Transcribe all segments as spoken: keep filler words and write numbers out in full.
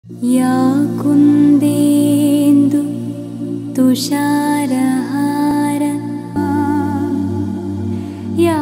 या कुन्देन्दु तुषारहार या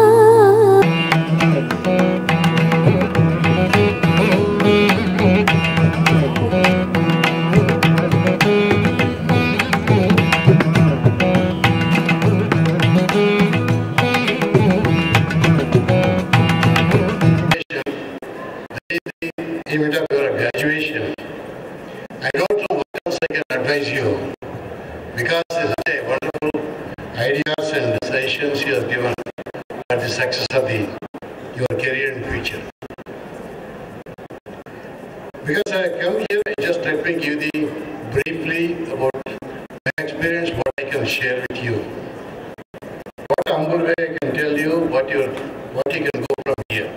event of your graduation. I don't know what else I can advise you, because this is a wonderful ideas and suggestions you have given for the success of the your career and future. Because I come here, just let me give the briefly about my experience, what I can share with you. What humble way I can tell you what you what you can go from here.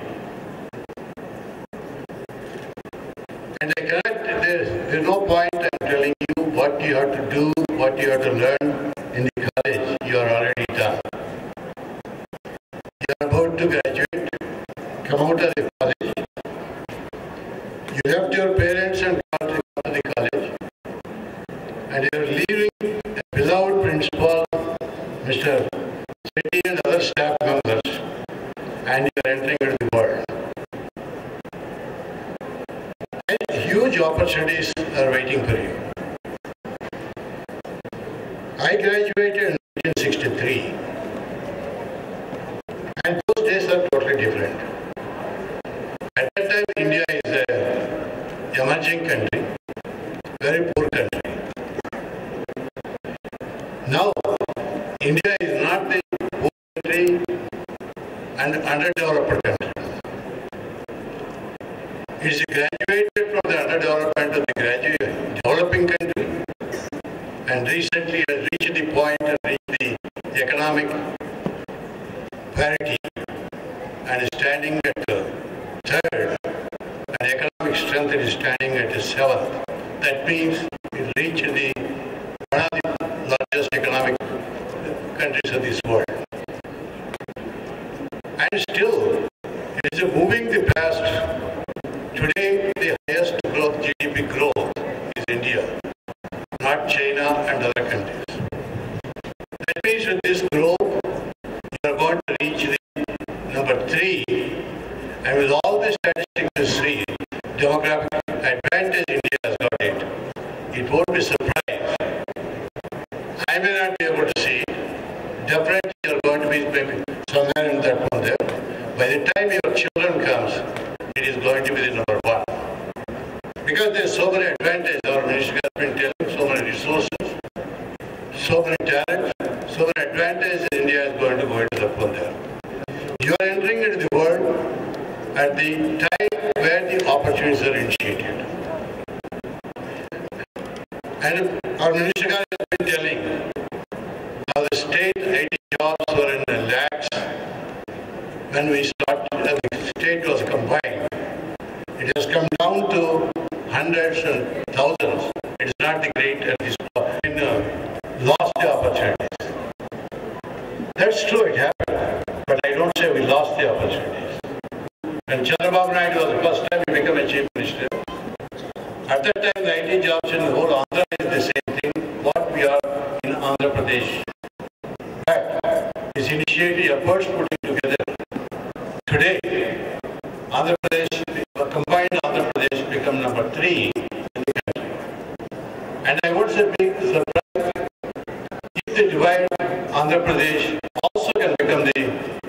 And I cannot, there is no point I am telling you what you have to do, what you have to learn in the college. You are already done. You are about to graduate, come out of the college. You left your parents and got to the college. And you are leaving a beloved principal, Mister Sethi and other staff members, and you are entering into the world. Huge opportunities are waiting for you. I graduated in nineteen sixty-three, and those days are totally different. At that time, India is an emerging country, very poor country. Now, India is not the poor country and underdeveloped country. It is graduated from the underdevelopment to the graduate developing country, and recently has reached the point and reached the economic parity and is standing at the third, and economic strength is standing at the seventh. That means it reached the one of the largest economic countries of this world. And still, it is moving the past. Today, the highest growth, G D P growth, is India, not China and other countries. That means with this growth, you are going to reach the number three, and with all the statistics you see, demographic advantage India has got it. It won't be surprised. I may not be able to see it. Definitely, you are going to be maybe somewhere in that one there. By the time your children comes, it is going to be the number one. Because there is so many advantages, our ministry has been telling, so many resources, so many talents, so many advantages India is going to go into the one there. You are entering into the world at the time where the opportunities are initiated. And our ministry has been telling, now the state I T jobs were in the lakhs. When we started, the state was combined. It has come down to hundreds and thousands. It is not the great at this point. We uh, lost the opportunities. That's true, it happened. But I don't say we lost the opportunities. When Chandrababu Naidu was the first time he became a chief minister, at that time the I T jobs in the whole Andhra is the same thing what we are in Andhra Pradesh. But his initiative efforts putting together. Today, Andhra Pradesh, combined Andhra Pradesh become number three in the country. And I would say big surprise if they divide Andhra Pradesh also can become the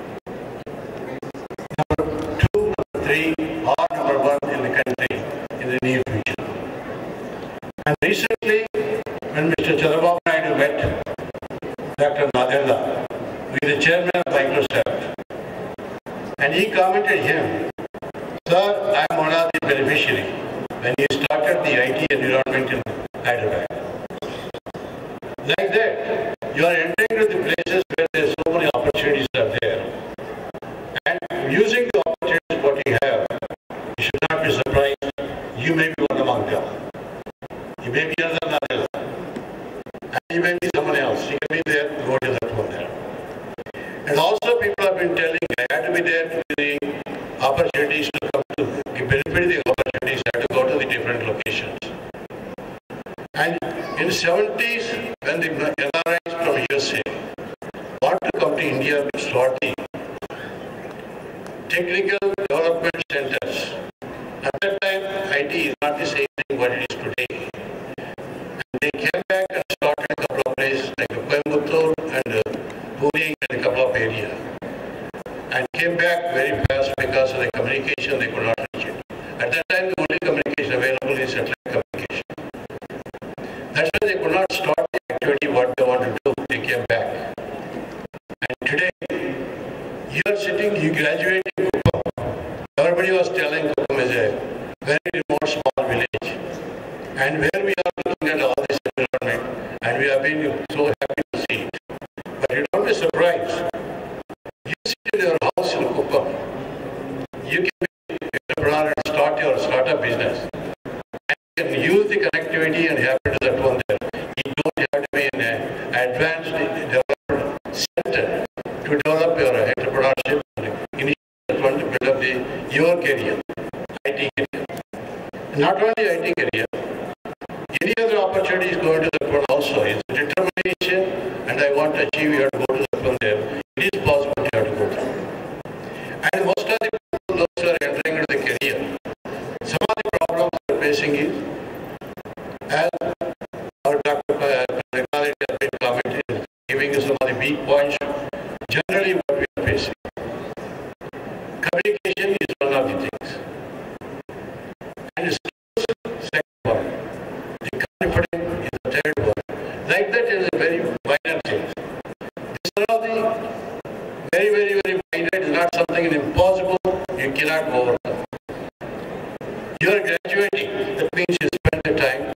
number two, number three, or number one in the country in the near future. And recently, when Mister Chandrababu Naidu met Doctor Galla, with the chairman of Microsoft, and he commented him, "Sir, I am one of the beneficiary when he started the I T environment in Hyderabad." Like that, you are entering into the places where there are so many opportunities are there. And using the opportunities what you have, you should not be surprised. You may be one among them. You may be another Nadella. And you may be someone else. You can be there, go to that one there. And also people have been telling, I had to be there to the opportunities to come to benefit the opportunities, I have to go to the different locations. the seventies, when the N R Is from U S A want to come to India to start the technical development centers, at that time I T is not the same thing what it is today. And they came back and started a couple of places like Coimbatore and uh, Pune and a couple of areas. And came back very fast because of the communication, they could not reach it. At that time, the only communication available is satellite communication. That's why they could not start the activity what they want to do. They came back. And today, you are sitting, you graduate in Kuppam. Everybody was telling Kuppam is a very remote small village. And where we are looking at all this environment, and we have been so happy to see it. But you don't be surprised. You sit in your house in Kuppam. You can be an entrepreneur and start your startup business. And you can use the connectivity and have it to that one there. You don't have to be in an advanced development center to develop your entrepreneurship and initiate that one to build up the, your career, I T career. Not only I T career, any other opportunity is going to that one also. It's determination and I want to achieve, you have to go to that one there. It is possible you have to go through. And most of the people, those who are entering into the career, some of the problems they are facing is, as our Doctor Technology has been commenting, giving you some of the weak points, generally what we are facing. Communication is one of the things. And skills, second one. The confidence is the third one. Like that is a very minor thing. These are all the very, very, very minor. It is not something impossible. You cannot overcome. You are graduating. That means you spend the time.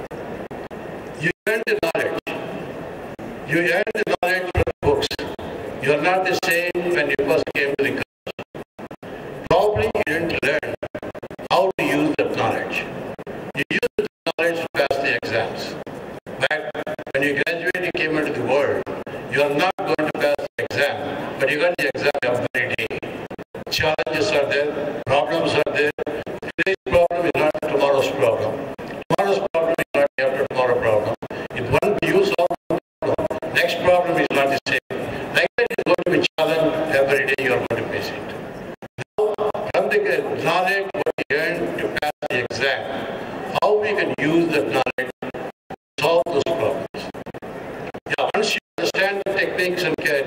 You earn the knowledge. You earn the knowledge from books. You are not the same when you first came to the college. Probably you didn't learn how to use that knowledge. You use the knowledge to pass the exams. But when you graduate, you came into the world. You are not going to pass the exam, but you got the exam every day. Challenges are there, problems are there. Today's problem is not tomorrow's problem. Tomorrow's problem is not after tomorrow's problem. If one you solve one problem, next problem is not the same. Like that is going to be challenged every day you are going to face it. Now, from the knowledge what we learn to pass the exam, how we can use that knowledge to solve those problems. Yeah, once you understand the techniques and can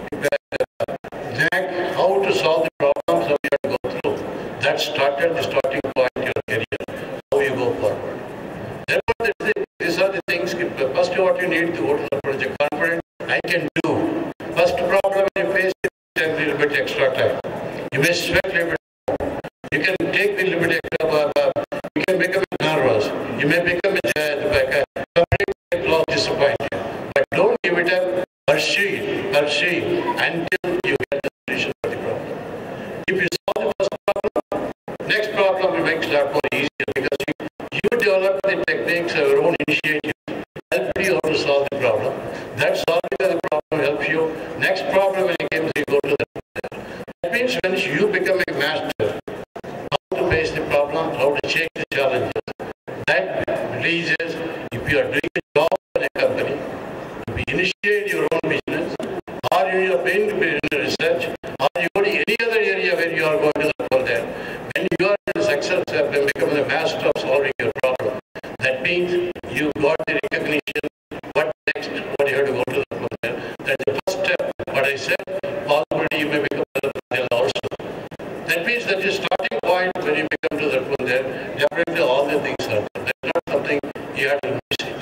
uh, how to solve the problems that we have to go through, that started the starting point in your career, how you go forward. Therefore, these are the things, first what you need to go to the project confident, I can do. First problem you face is a little bit extra time. You may sweat a little bit more. You can take the little bit extra, uh, you can become nervous. You may become a completely close disappointed. But don't give it up, pursue it, pursue it until you get the solution for the problem. If you solve the first problem, next problem will make it a lot more easier because you, you develop the techniques of your own initiative, help you how to solve the problem. That solving of the problem helps you. Next problem when it comes, you go to that. That means when you become a master, how to face the problem, how to change the challenges, that releases, if you are doing a job in a company, if you initiate your own business, or you are doing research, or you go to any other area where you are going to from there, when you are in success, when become the master of solving your problem, that means you got the recognition, what next, what you have to go to from there. That's the first step. What I said, possibly you may become the model also. That means that the starting point when you become to that one there, definitely all the things are there. That's not something you have to miss it.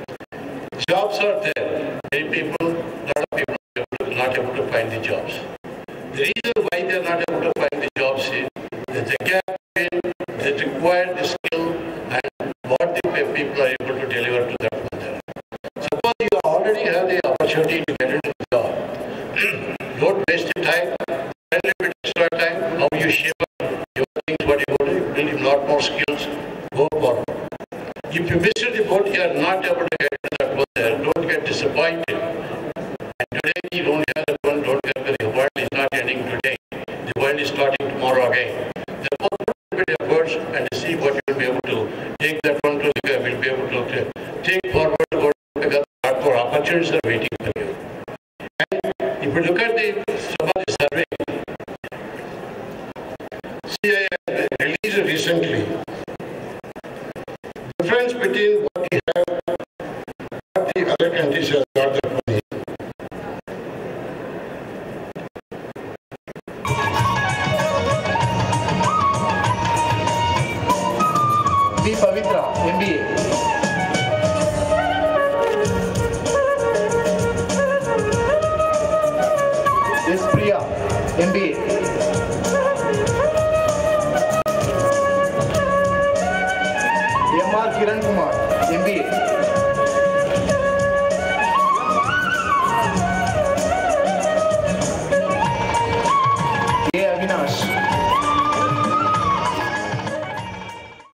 Jobs are there. Many people, a lot of people are not able to find the jobs. The reason why they are not able to find the jobs is that the gap between the required the skill and what the people are able to deliver to that one there. Suppose you already have the opportunity to get into the job. Don't waste the time, spend a bit extra time, how you shape up your things, what you want to do, build a lot more skills, go forward. If you miss the boat, you are not able to get to that one there. Don't get disappointed. And today you don't have that one, don't get the world is not ending today. The world is starting tomorrow again. Therefore, put a bit of efforts and see what you will be able to take that one to the will be able to take forward difference between what we have and what the other countries have got the money. B. Pavitra, M B A. S. Priya, M B A. M R Kiran Kumar, M B A.